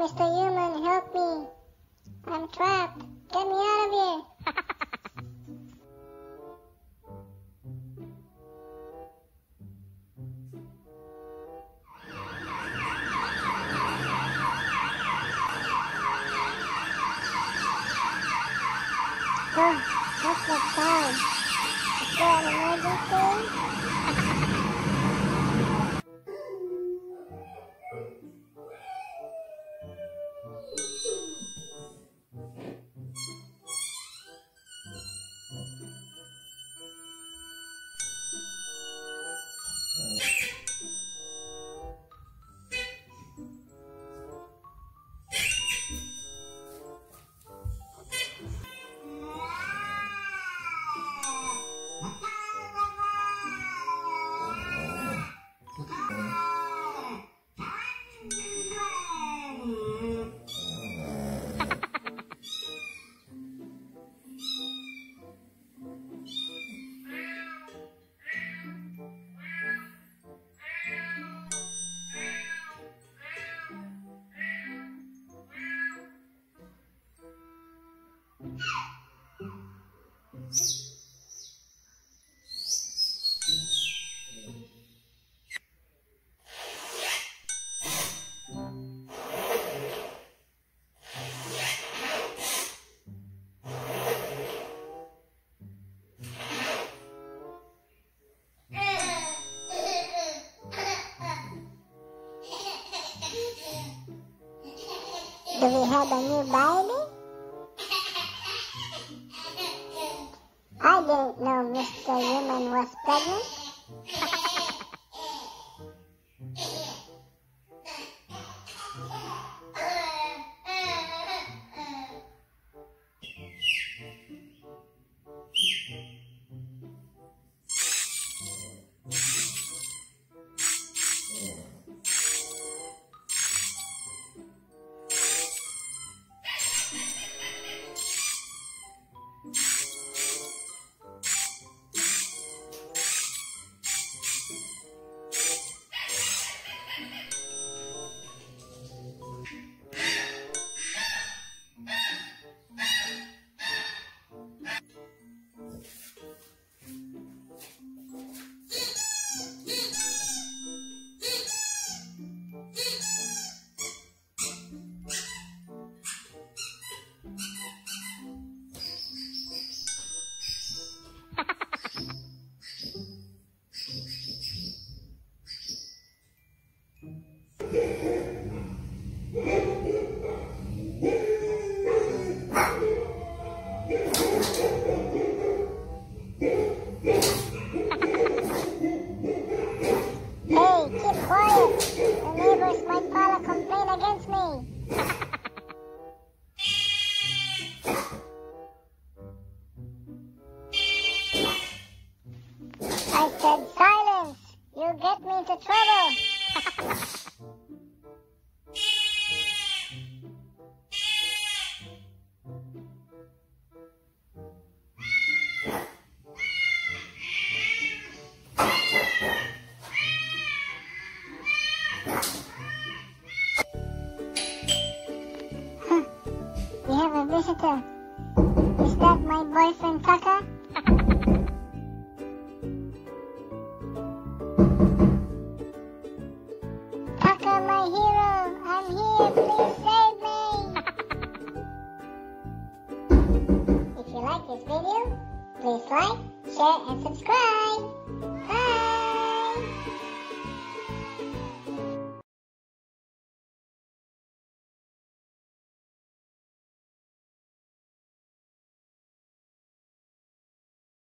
Mr. Human, help me. I'm trapped. Get me out of here. Oh, what's that sound? Is there an emergency? Do we have a new baby? I didn't know Mr. Human was pregnant. Hey, keep quiet. The neighbors might file a complaint against me. I said silence. You get me into trouble. We have a visitor. Is that my boyfriend Tucker? Tucker, my hero, I'm here. Please save me. If you like this video, please like, share, and subscribe. Bye.